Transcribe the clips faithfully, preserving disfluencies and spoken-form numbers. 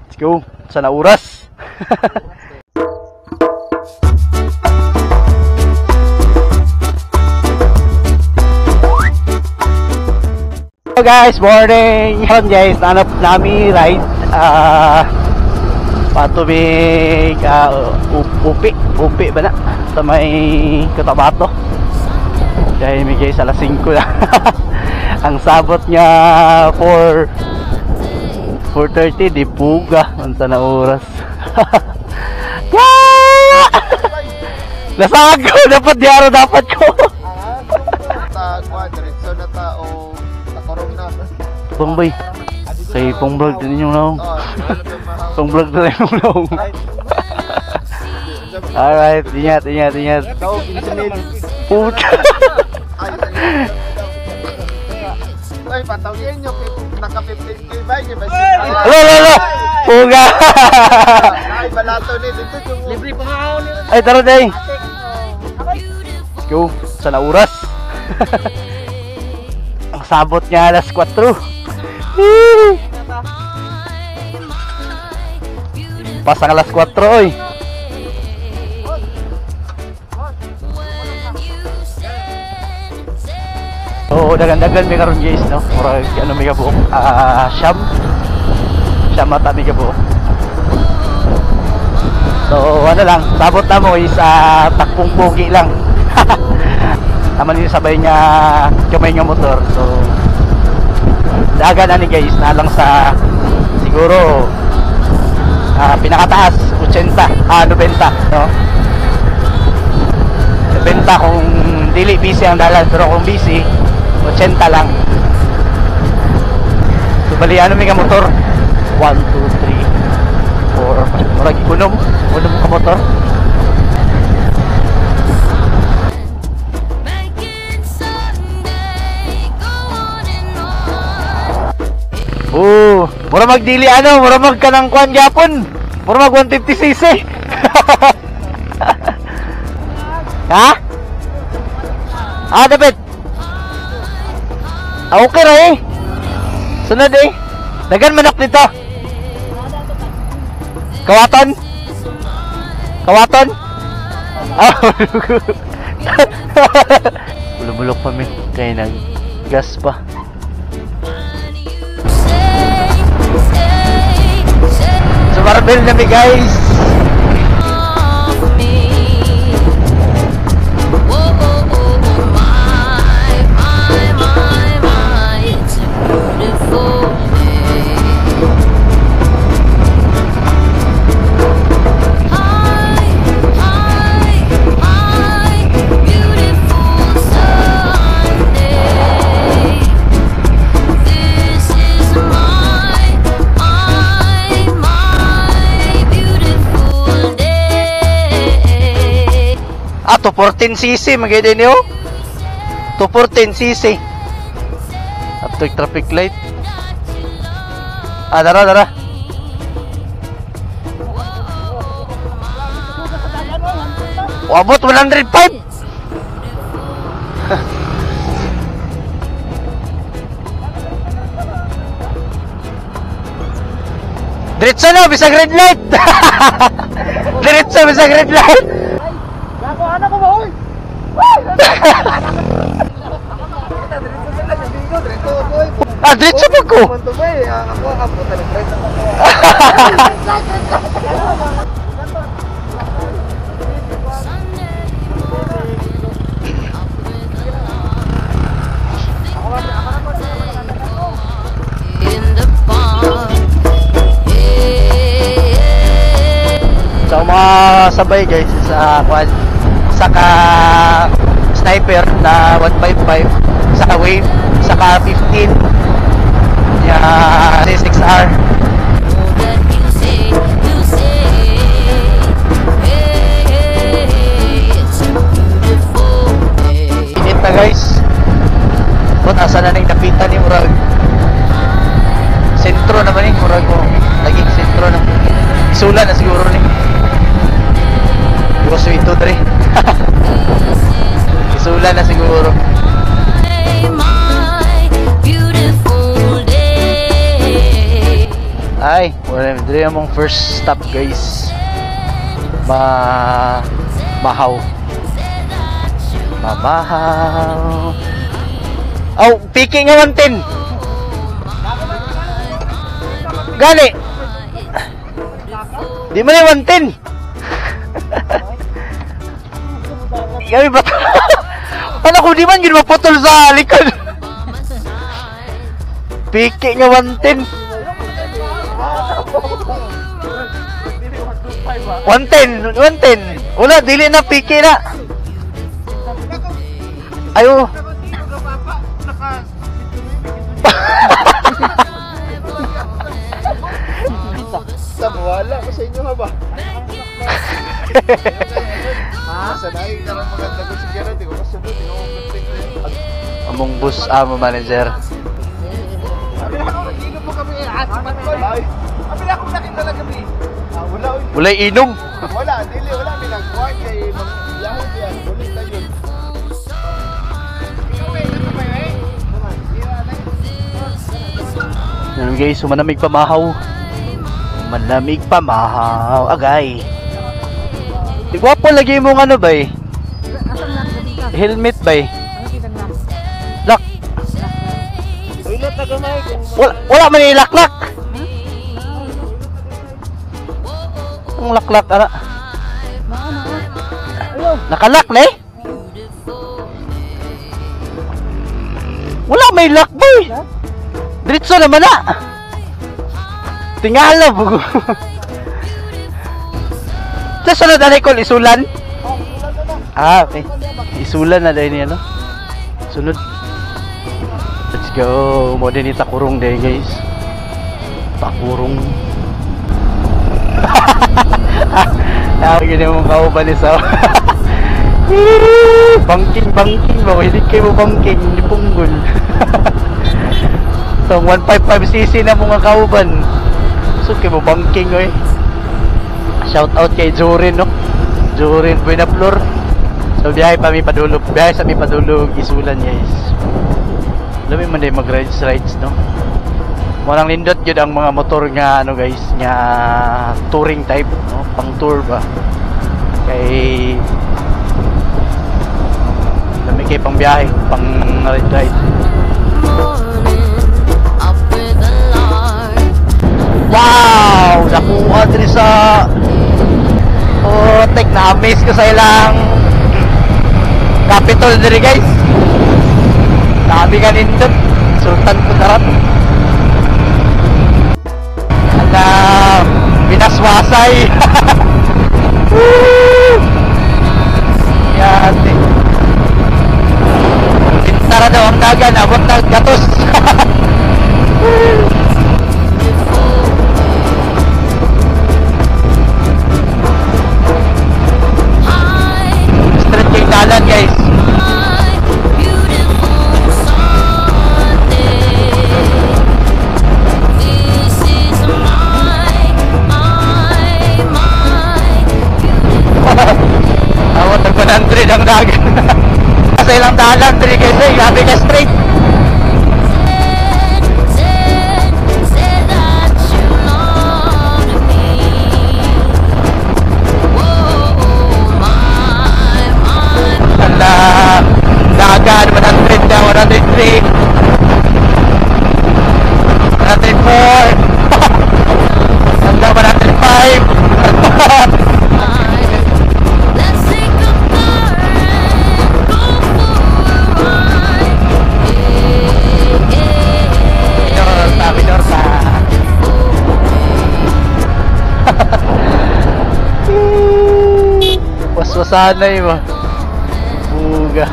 Let's go. Sana oras. Hello guys, morning. Yan guys, nanap namin ride uh, patubig uh, upi, upi ba na sa may Cotabato. Dahil may guys alas singko na. Ang sabot niya for four thirty, di puga. Unsa na oras. Nasago, dapat diaro dapat ko. Ta diretso na ta o nakorong na. Bongbay. Kay pong vlog din yung naong. Pong vlog din yung naong. Alright, ingat, ingat, ingat. Puta. Ay, patawin nyo. Naka fifteen K ba? Alo, alo, alo. Puga. Ay, balato ni. Dito yung... Libre pa nga ako nila. Ay, tara day. Let's go. Sana oras. Ang sabot niya alas kwatro. Pasang alas kwatro, oy. Oo, dagan-dagan may karon guys, no? Murag ano may kabuok. Ah, Siyam. Siyam mata may kabuok. So, ano lang, sabot na mo is uh, takpong pogi lang. Naman yung sabay niya kamay nga motor. So, dagan na ni guys, na lang sa siguro uh, pinakataas, eighty, ah, ninety, no? ninety kung dili busy ang dalan, pero kung busy, eighty lang. So, bali ano may ka motor? one, two, three, four, murag ikunom, unom ka motor. Oh, mura magdili ano, mura mag kanang kuan gyapon. Mura mag one fifty c c. Ha? Ah, dapat. Ah, okay ra eh. Sunod eh. Dagan manok dito. Kawaton? Kawaton? Ah, bulok-bulok pa min kay nag gas pa. So Marbel na mi guys. Ah, two fourteen c c maganda niyo. two fourteen c c. After traffic light. Ah, dara dara. Wabot one oh five. Diretso na bisag red light. Diretso bisag red light. Ano ko ba, oy? Ah, diretso pa ko. Ako, ako, talagang So mga sabay guys sa quad, saka sniper na one fifty-five, saka wave, saka fifteen ya six R. Init na guys. Kung asa na nang napitan ni murag sentro naman ni murag ko laging sentro na isula na siguro ni Gusto ito tre. Isula na siguro. Ay, wala dili among first stop guys. Ma Mahaw. Mamahaw. Oh, piki nga one ten. Gali. Di man yung one ten. Kami ba? Ano ko di man yun maputol sa likod. Piki nga one ten. one ten, one ten. Wala, dili na, piki na. Ayo. Wala ko sa inyo ha ba? Sanay ka lang maganda ko sigara, di ko kasunod, di ko mag-take na yun. Among bus, amo manager. Sabi na ako, hindi mo kami asipat ko. Sabi na ako nakita lang kami. Wala, Wala inom. wala, dili, wala, minagkuhan kay Yahoo yan, ulit na yun. Ikaw eh, ito ba eh? Yan guys, sumanamig pamahaw. Manamig pamahaw. Agay. Igwapo lagi mong ano ba eh? Helmet ba eh? Lock. Wala, wala man ilaklak. Ang laklak ara. Nakalak na eh. Wala may lock boy. Diretso naman na. Tingala bugo. Sa sunod na ko isulan. Ah, okay. Isulan na dahil niya no. Sunod. Let's go. Mo din itakurong dahil guys. Takurong. Ah, gini mo kauban ni sa. Bangking bangking ba hindi kayo bangking ni punggol. So one fifty-five cc na mga kauban. So kayo bangking oy. Shout out kay Jorin no. Jorin Buena Flor. So biyahe pa mi padulog. Biyahe sa mi padulog isulan guys. Lami man day mag rides rides no. Walang lindot yun ang mga motor nga ano guys, nga touring type no, pang tour ba. Kay lami kay pang biyahe, pang ride ride. Wow! Nakuha din sa oh, tek na-amaze ko sa ilang Capitol diri guys. Dami ka nindot. Sultan Kudarat. Ala, binaswasay. Yate. Pintara daw ang dagan, abot na gatos. Straight kay dalan guys. Awat ang one hundred ang dagan. Sa ilang dalan diri guys, eh, grabe ka straight. Ala, dagan one hundred na, one hundred three, one hundred four, hanggang one hundred five. Waswasanay mo. Buga.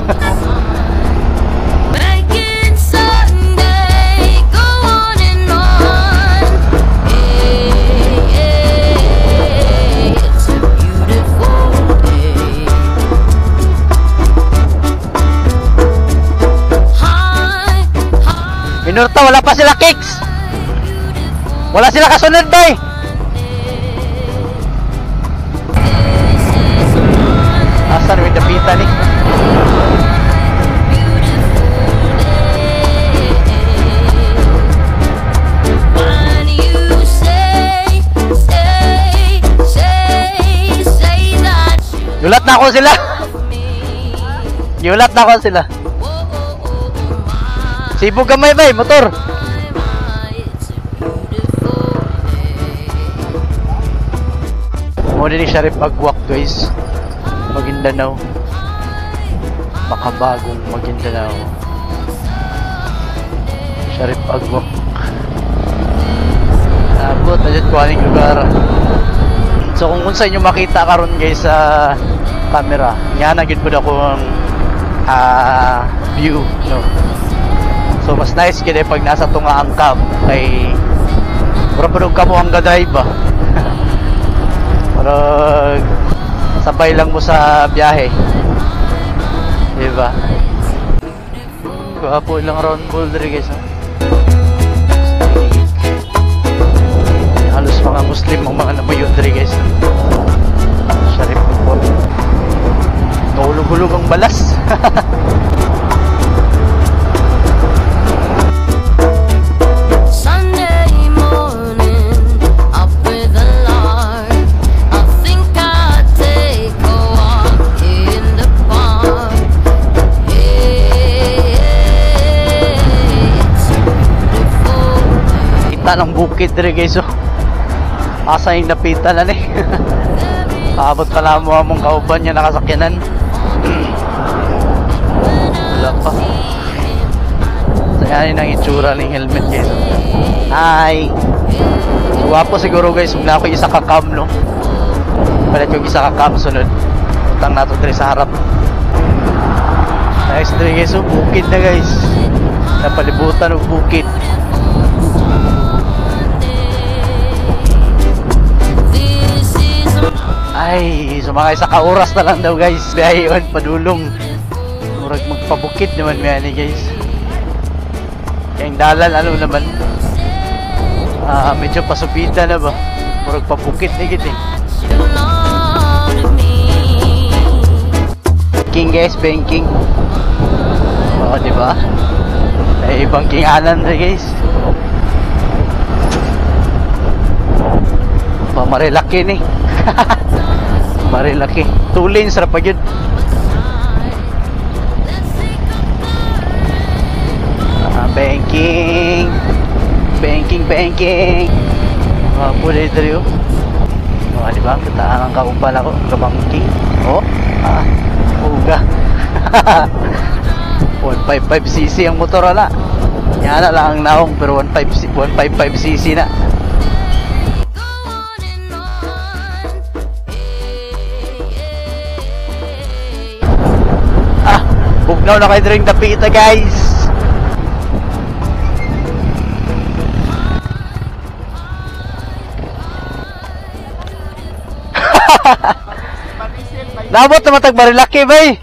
Minurta, wala pa sila kicks. Wala sila kasunod bay. Asan may dapita ni? Gulat na ako sila. Gulat na ako sila. Sibog gamay bay, motor. Mo din ni Sharif Agwak guys. Maguindanao. Makabagong Maguindanao. Sharif Agwak. Abot na dyan ko aning lugar. So kung unsa inyo makita karon guys sa camera, nga na gid pud ako ang ah, view, no. So mas nice gid pag nasa tunga ang cab kay pura pud kamo ang ga-drive ba. Para sabay lang mo sa biyahe. Diba? Gwapo lang round ball diri guys, ha? Halos mga Muslim ang mga namayon diri guys. Sharif po. Nahulog-hulog ang balas. Sunday morning, up with alarm. I think I'd take a walk in the park. Hey, it's beautiful. Kita ng bukid diri guys, oh. Asa yung napita na ni. Abot pa na mo among kauban niya nakasakyanan. Wala pa. Sayanin ang itsura ng helmet guys. Hi. Guwapo siguro guys. Huwag na ako isa ka cam, no. Palit yung isa ka cam sunod. Utang na ito diri sa harap. Nice diri guys. Oh, bukid na guys. Napalibutan ng bukid. Ay, sumakay sa kauras na lang daw guys. Biyahe padulong. Murag magpabukid naman may ani guys. Kaya yung dalan ano naman. Ah, medyo pasubida na ba. Murag pabukid na gid eh. Banking guys, banking. Oo, di ba? Ay, banking anan na guys. Pamarilaki ni. Marilaki. Tulin sarap pa yun. Ah, banking. Banking, banking. Ah, puli dito yun. Oh, di ba? Kataan ang kaumpal ako. Kabangking. Oh, ah, uga. one fifty-five cc ang motor ala. Yan na lang ang naong pero one fifty-five cc na. Bugnaw na kayo drink dapita guys. Nabot na matag Marilaki bay.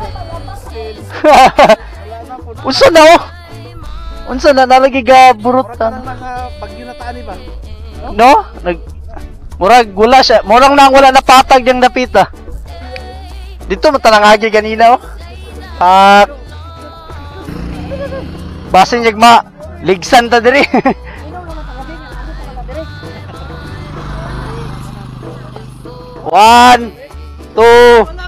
Unsa na oh? Unsa na nalagi ga burutan? Bagyo na tani ba? No? Nag murag gula siya. Murang nang wala na patag yang dapita. Dito matanangagi ganina oh. Ah, basin yung ma ligsan ta diri. One, two,